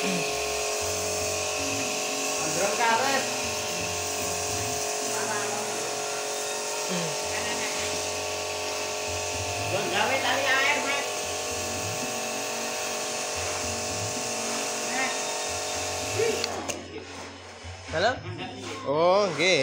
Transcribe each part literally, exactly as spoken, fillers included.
Andron karet. Bang gawe tali air, Mas. Halo? Oh, nggih.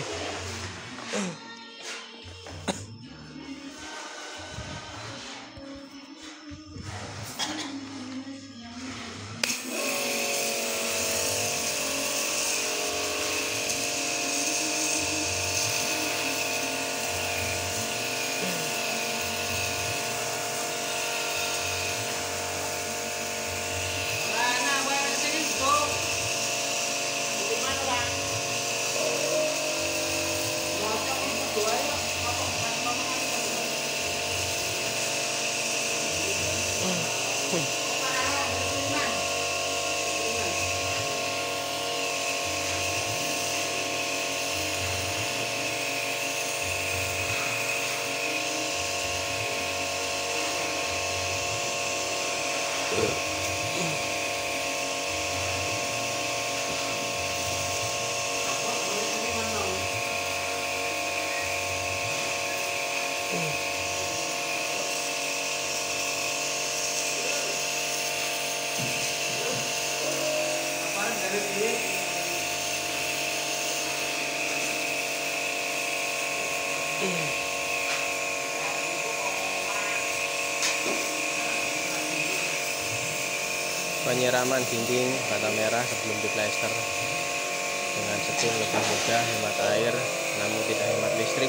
Penyiraman dinding bata merah sebelum diplester dengan seting lebih mudah, hemat air namun tidak hemat listrik,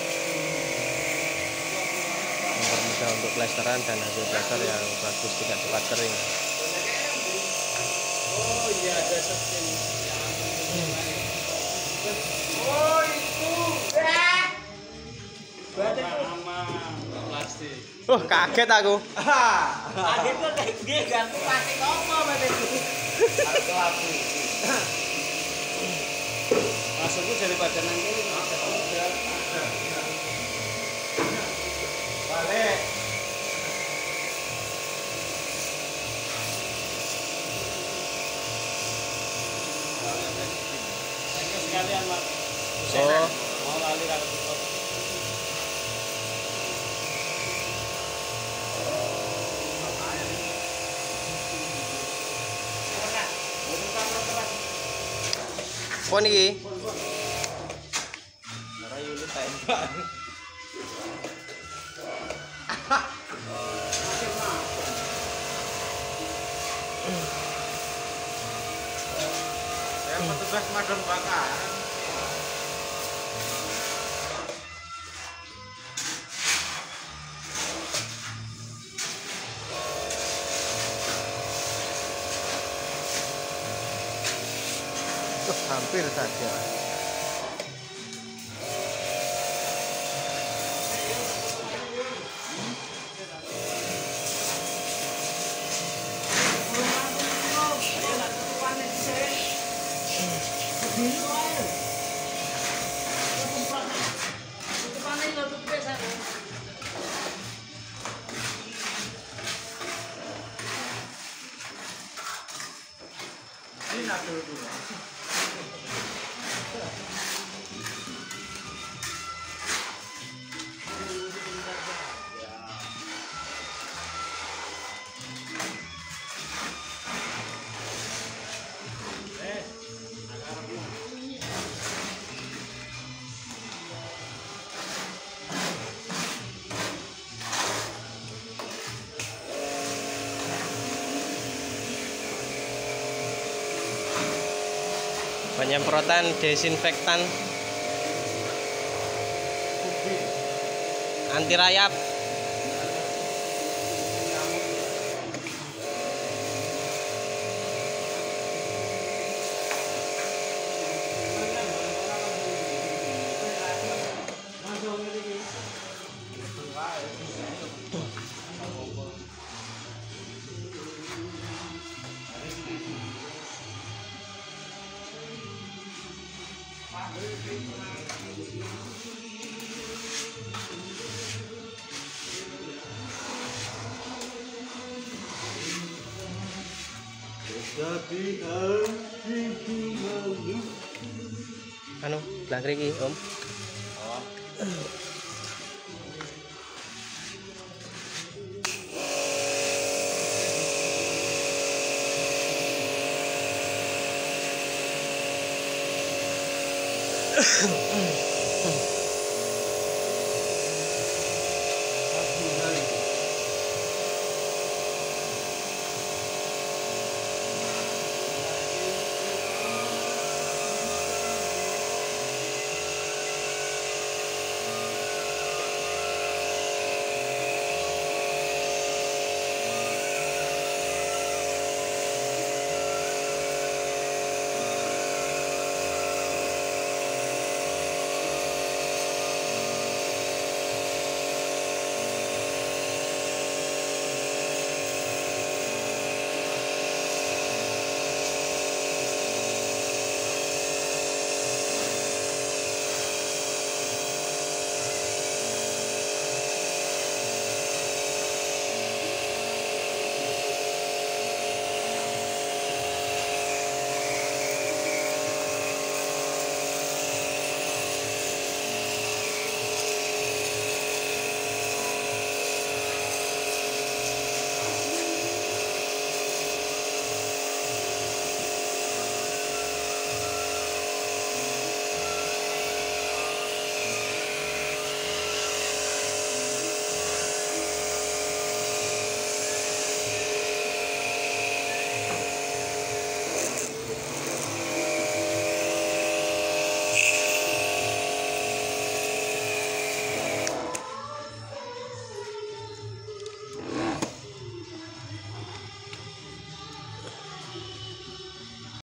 mempermudah untuk plesteran dan hasil plester yang bagus, tidak cepat kering. Oh iya, ada seting. Oh itu. Eh. Berarti aman, plastik. Oh, kaget aku. Kaget kok kayak gini ganti plastik apa berarti itu? Harga aku. Masukku daripada nanti balik. Sekalian Mas. Oh, mau lali kalau tutup. pon iki. Ora yulit tembak. Saya petugas pemadam kebakaran. Hampir saja. Ini nak dulu. Penyemprotan desinfektan anti rayap. Tapi hatiku malu. Anu, langkri iki, Om. Oh.